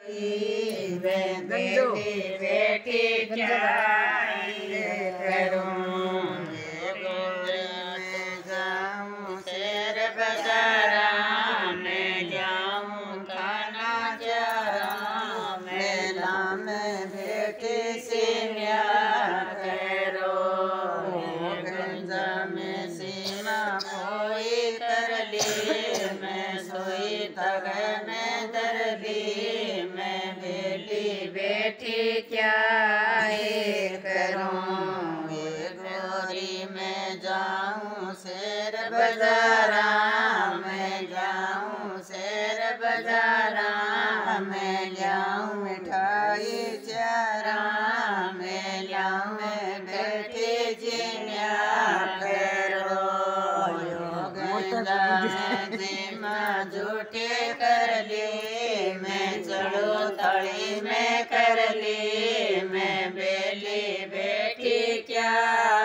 बेटी बेटी क्या करूं, गोरे में जाऊं शेर बाजारा, मैं जाऊं थाना चारा, मेला में बेटी से न्याय करो, गंजा में सीमा कोई कर ली, मैं सोई तग में दर ली, मैं बेटी बेटी क्या करूं, ये गोरी में जाऊं शेर बाजारा, मैं जाऊं शेर बाजारा, मैं जाऊं मिठाई चारा, मैं जाऊं में बेटी जिन्या करो, जिमा झूठे कर ली, मैं चढ़ो थड़ी में कर ली, मैं बेटी बेटी क्या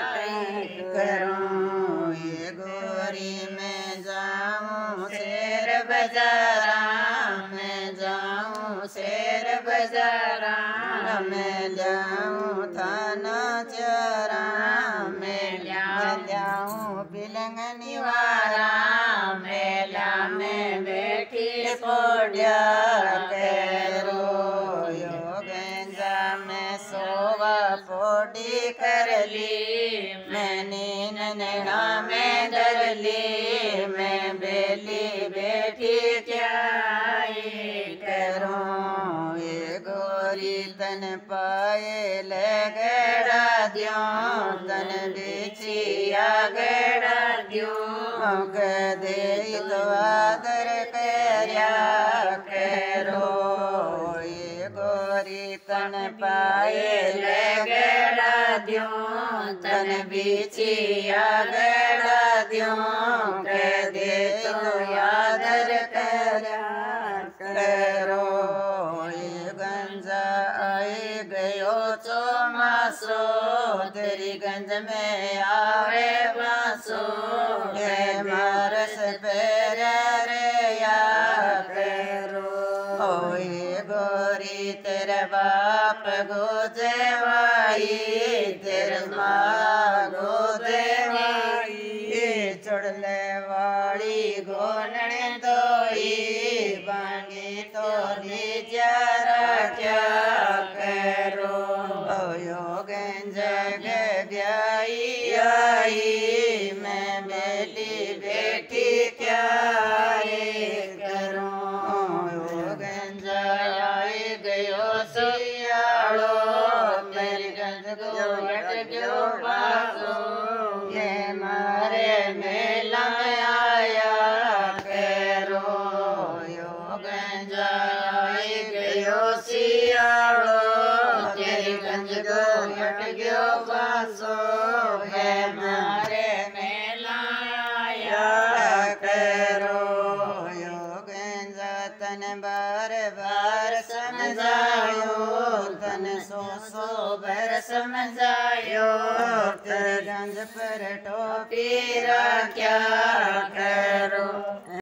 करूं, ये गोरी में जाऊं शेर बाजारा, मैं जाऊं शेर बाजारा, मैं जाऊं थाना चारा, मैं जाऊं बिलंग निवारा, मेला में बैठी पोड़िया करो, गंजा में सोवा पोड़ी कर ली, मैंने नैना में डर ली, मैं बेली बेटी क्या करूं, ये गोरी तन पाए लगड़ा द्यों, तन बेचिया गड़ा द्यों, दे तो आदर करया करो, ये गोरी तन पाए लगड़ा द्यों, तन बेचिया गड़ा द्यों, दे तो आदर करया करो, ये गंजा आए गयो चौमासो, तेरी गंज में आवे बासो, मारस पैरा रे या करो, ओ ये गोरी तेरा बाप गोजेवाई, तेरे माँ गोजेवाई, चढ़ले वाली गोनने दोई, बांगी तो निजारा क्या करो, यो गंज गई आई, मैं बेटी बेटी क्या करूं, यो गंज आई गयो सियाड़ो, मेरी गंज को हट गयो बासो, ये मारे मेला में आया करो, यो गंज आई गयो सियाड़ो, तेरी गंज को हट गयो बासो, है मारे मेला आया करो, यो गंजा तन बार बार समझायो, तन सो बार समझायो, तेरे गंज पर टोपी क्या करो।